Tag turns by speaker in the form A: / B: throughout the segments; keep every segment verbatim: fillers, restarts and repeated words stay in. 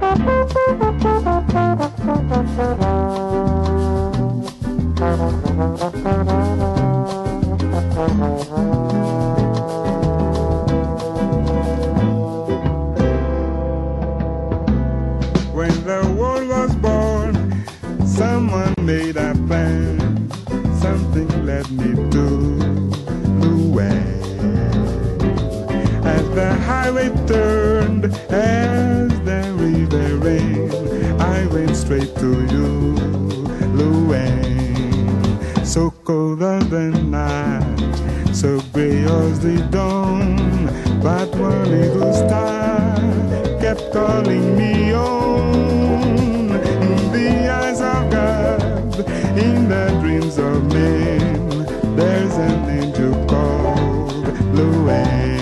A: When the world was born, someone made a plan. Something led me to the way. As the highway turned, as the river ran, I went straight to you, Luann. So cold as the night, so gray as the dawn, but one little star kept calling me on. In the eyes of God, in the dreams of men, there's an angel called Luann.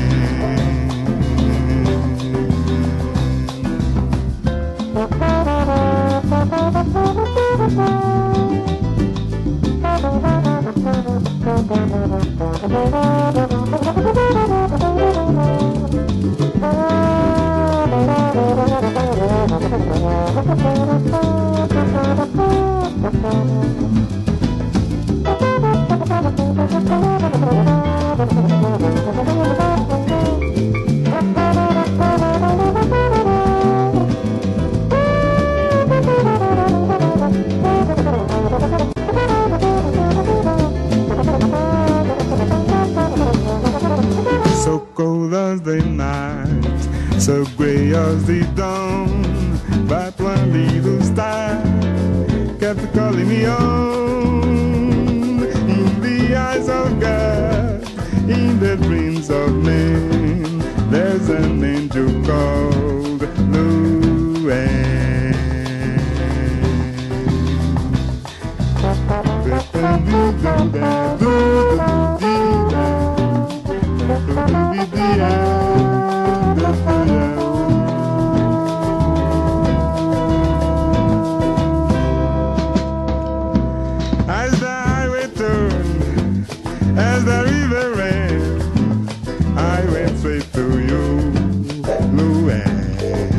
A: So cold as the night, so gray as the dawn, but one little star kept calling me on. In the eyes of God, in the dreams of men, there's an angel called Luann. As the highway turned, as the river ran, I went straight to you, Luann.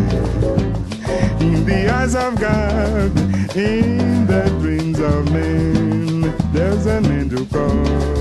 A: In the eyes of God, in the dreams of men, there's an angel called